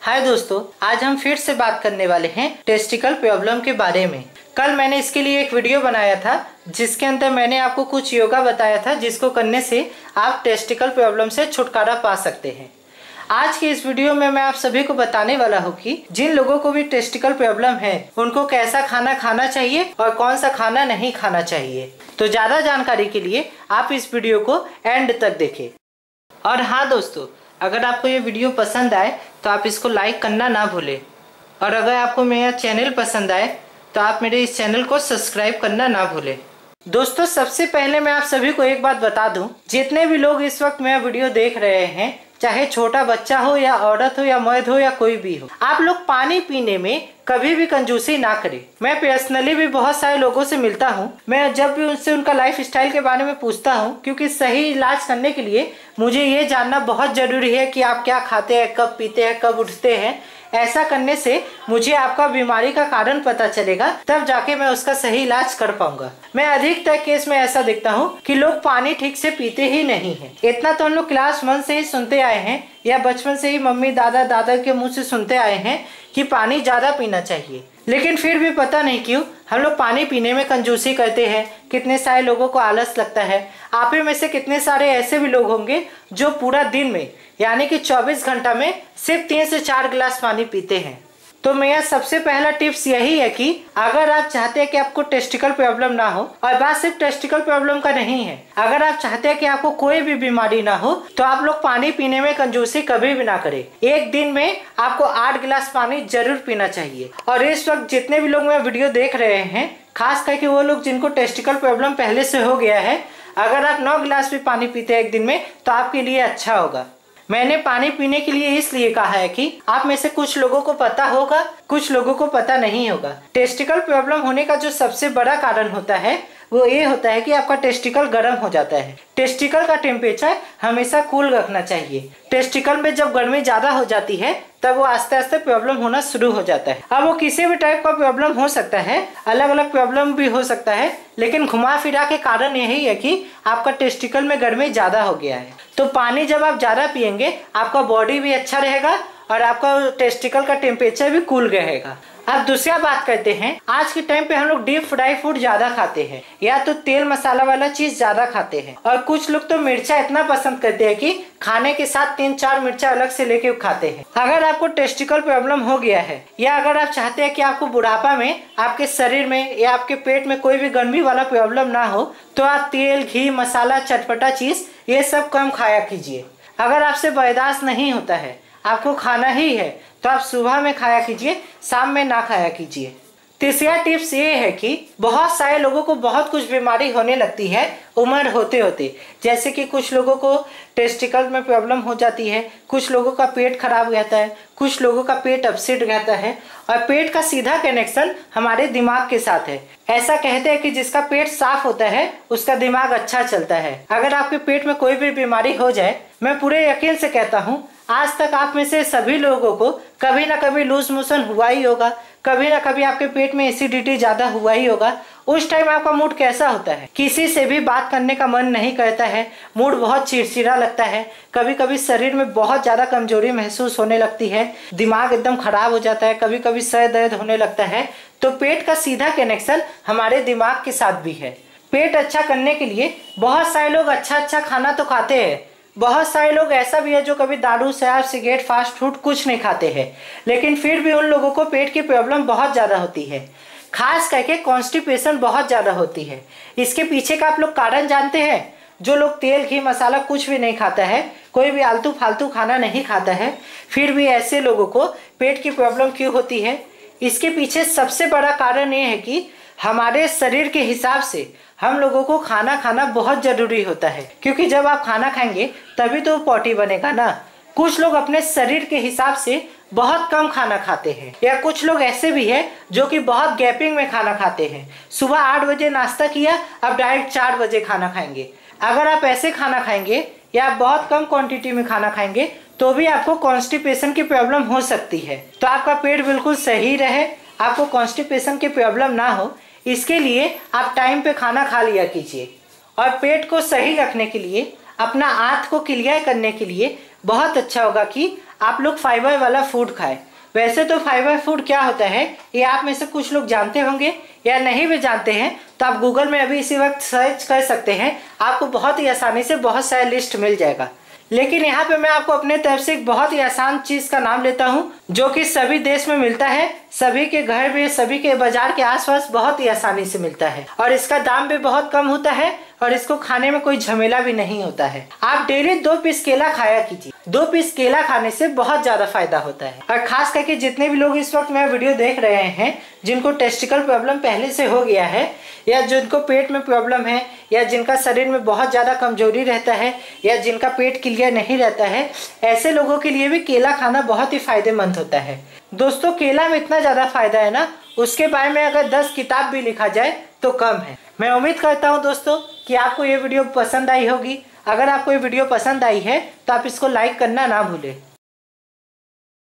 हाय दोस्तों, आज हम फिर से बात करने वाले हैं टेस्टिकल प्रॉब्लम के बारे में। कल मैंने इसके लिए एक वीडियो बनाया था जिसके अंदर मैंने आपको कुछ योगा बताया था जिसको करने से आप टेस्टिकल प्रॉब्लम से छुटकारा पा सकते हैं। आज की इस वीडियो में मैं आप सभी को बताने वाला हूँ कि जिन लोगों को भी टेस्टिकल प्रॉब्लम है उनको कैसा खाना खाना चाहिए और कौन सा खाना नहीं खाना चाहिए। तो ज़्यादा जानकारी के लिए आप इस वीडियो को एंड तक देखें। और हाँ दोस्तों, अगर आपको ये वीडियो पसंद आए तो आप इसको लाइक करना ना भूलें, और अगर आपको मेरा चैनल पसंद आए तो आप मेरे इस चैनल को सब्सक्राइब करना ना भूलें। दोस्तों, सबसे पहले मैं आप सभी को एक बात बता दूं, जितने भी लोग इस वक्त मेरा वीडियो देख रहे हैं, चाहे छोटा बच्चा हो या औरत हो या मर्द हो या कोई भी हो, आप लोग पानी पीने में कभी भी कंजूसी ना करें। मैं पर्सनली भी बहुत सारे लोगों से मिलता हूं, मैं जब भी उनसे उनका लाइफ स्टाइल के बारे में पूछता हूं, क्योंकि सही इलाज करने के लिए मुझे ये जानना बहुत जरूरी है कि आप क्या खाते हैं, कब पीते हैं, कब उठते हैं। ऐसा करने से मुझे आपका बीमारी का कारण पता चलेगा, तब जाके मैं उसका सही इलाज कर पाऊंगा। मैं अधिकतर केस में ऐसा देखता हूँ कि लोग पानी ठीक से पीते ही नहीं है। इतना तो हम लोग क्लास 1 से ही सुनते आए हैं या बचपन से ही मम्मी दादा के मुंह से सुनते आए हैं कि पानी ज्यादा पीना चाहिए, लेकिन फिर भी पता नहीं क्यों हम लोग पानी पीने में कंजूसी करते हैं। कितने सारे लोगों को आलस लगता है। आप ही में से कितने सारे ऐसे भी लोग होंगे जो पूरा दिन में यानी कि 24 घंटा में सिर्फ 3 से 4 गिलास पानी पीते हैं। तो मेरा सबसे पहला टिप्स यही है कि अगर आप चाहते हैं कि आपको टेस्टिकल प्रॉब्लम ना हो, और बात सिर्फ टेस्टिकल प्रॉब्लम का नहीं है, अगर आप चाहते हैं कि आपको कोई भी बीमारी ना हो, तो आप लोग पानी पीने में कंजूसी कभी भी ना करें। एक दिन में आपको 8 गिलास पानी जरूर पीना चाहिए। और इस वक्त जितने भी लोग मेरा वीडियो देख रहे हैं, खास करके वो लोग जिनको टेस्टिकल प्रॉब्लम पहले से हो गया है, अगर आप 9 गिलास भी पानी पीते हैं एक दिन में तो आपके लिए अच्छा होगा। मैंने पानी पीने के लिए इसलिए कहा है कि आप में से कुछ लोगों को पता होगा, कुछ लोगों को पता नहीं होगा। टेस्टिकल प्रॉब्लम होने का जो सबसे बड़ा कारण होता है वो ये होता है कि आपका टेस्टिकल गर्म हो जाता है। टेस्टिकल का टेम्परेचर हमेशा कूल रखना चाहिए। टेस्टिकल में जब गर्मी ज्यादा हो जाती है तब वो आस्ते आस्ते प्रॉब्लम होना शुरू हो जाता है। अब वो किसी भी टाइप का प्रॉब्लम हो सकता है, अलग अलग प्रॉब्लम भी हो सकता है, लेकिन घुमा फिरा के कारण यही है कि आपका टेस्टिकल में गर्मी ज्यादा हो गया है। तो पानी जब आप ज्यादा पियेंगे आपका बॉडी भी अच्छा रहेगा और आपका टेस्टिकल का टेम्परेचर भी कूल रहेगा। अब दूसरा बात करते हैं, आज के टाइम पे हम लोग डीप फ्राई फूड ज्यादा खाते हैं, या तो तेल मसाला वाला चीज ज्यादा खाते हैं, और कुछ लोग तो मिर्चा इतना पसंद करते हैं कि खाने के साथ 3-4 मिर्चा अलग से लेके खाते हैं। अगर आपको टेस्टिकल प्रॉब्लम हो गया है, या अगर आप चाहते हैं कि आपको बुढ़ापा में आपके शरीर में या आपके पेट में कोई भी गर्मी वाला प्रॉब्लम ना हो, तो आप तेल, घी, मसाला, चटपटा चीज ये सब कम खाया कीजिए। अगर आपसे बर्दाश्त नहीं होता है, आपको खाना ही है, तो आप सुबह में खाया कीजिए, शाम में ना खाया कीजिए। तीसरा टिप्स ये है कि बहुत सारे लोगों को बहुत कुछ बीमारी होने लगती है उम्र होते होते। जैसे कि कुछ लोगों को टेस्टिकल में प्रॉब्लम हो जाती है, कुछ लोगों का पेट खराब रहता है, कुछ लोगों का पेट अपसेट रहता है, और पेट का सीधा कनेक्शन हमारे दिमाग के साथ है। ऐसा कहते हैं कि जिसका पेट साफ होता है उसका दिमाग अच्छा चलता है। अगर आपके पेट में कोई भी बीमारी हो जाए, मैं पूरे यकीन से कहता हूँ आज तक आप में से सभी लोगों को कभी ना कभी लूज मोशन हुआ ही होगा, कभी ना कभी आपके पेट में एसिडिटी ज्यादा हुआ ही होगा। उस टाइम आपका मूड कैसा होता है? किसी से भी बात करने का मन नहीं करता है, मूड बहुत चिड़चिड़ा लगता है, कभी कभी शरीर में बहुत ज्यादा कमजोरी महसूस होने लगती है, दिमाग एकदम खराब हो जाता है, कभी कभी सर दर्द होने लगता है। तो पेट का सीधा कनेक्शन हमारे दिमाग के साथ भी है। पेट अच्छा करने के लिए बहुत सारे लोग अच्छा खाना तो खाते हैं, बहुत सारे लोग ऐसा भी है जो कभी दारू, शराब, सिगरेट, फास्ट फूड कुछ नहीं खाते हैं, लेकिन फिर भी उन लोगों को पेट की प्रॉब्लम बहुत ज्यादा होती है। खास करके कॉन्स्टिपेशन बहुत ज्यादा होती है। इसके पीछे का आप लोग कारण जानते हैं? जो लोग तेल, घी, मसाला कुछ भी नहीं खाता है, कोई भी आलतू फालतू खाना नहीं खाता है, फिर भी ऐसे लोगों को पेट की प्रॉब्लम क्यों होती है? इसके पीछे सबसे बड़ा कारण ये है कि हमारे शरीर के हिसाब से हम लोगों को खाना खाना बहुत जरूरी होता है, क्योंकि जब आप खाना खाएंगे तभी तो पॉटी बनेगा ना। कुछ लोग अपने शरीर के हिसाब से बहुत कम खाना खाते हैं, या कुछ लोग ऐसे भी हैं जो कि बहुत गैपिंग में खाना खाते हैं। सुबह 8 बजे नाश्ता किया, अब डायरेक्ट 4 बजे खाना खाएंगे। अगर आप ऐसे खाना खाएंगे या आप बहुत कम क्वांटिटी में खाना खाएंगे तो भी आपको कॉन्स्टिपेशन की प्रॉब्लम हो सकती है। तो आपका पेट बिल्कुल सही रहे, आपको कॉन्स्टिपेशन की प्रॉब्लम ना हो, इसके लिए आप टाइम पे खाना खा लिया कीजिए। और पेट को सही रखने के लिए, अपना आंत को क्लियर करने के लिए बहुत अच्छा होगा कि आप लोग फाइबर वाला फूड खाएं। वैसे तो फाइबर फूड क्या होता है ये आप में से कुछ लोग जानते होंगे, या नहीं भी जानते हैं तो आप गूगल में अभी इसी वक्त सर्च कर सकते हैं, आपको बहुत ही आसानी से बहुत सारे लिस्ट मिल जाएगा। लेकिन यहाँ पे मैं आपको अपने तरफ से एक बहुत ही आसान चीज का नाम लेता हूँ जो कि सभी देश में मिलता है, सभी के घर में, सभी के बाजार के आसपास बहुत ही आसानी से मिलता है और इसका दाम भी बहुत कम होता है और इसको खाने में कोई झमेला भी नहीं होता है। आप डेली 2 पीस केला खाया कीजिए। 2 पीस केला खाने से बहुत ज्यादा फायदा होता है। और खास करके जितने भी लोग इस वक्त मेरा वीडियो देख रहे हैं जिनको टेस्टिकल प्रॉब्लम पहले से हो गया है, या जिनको पेट में प्रॉब्लम है, या जिनका शरीर में बहुत ज्यादा कमजोरी रहता है, या जिनका पेट क्लियर नहीं रहता है, ऐसे लोगों के लिए भी केला खाना बहुत ही फायदेमंद होता है। दोस्तों केला में इतना ज्यादा फायदा है ना, उसके बारे में अगर 10 किताब भी लिखा जाए तो कम है। मैं उम्मीद करता हूं दोस्तों कि आपको ये वीडियो पसंद आई होगी। अगर आपको ये वीडियो पसंद आई है तो आप इसको लाइक करना ना भूलें।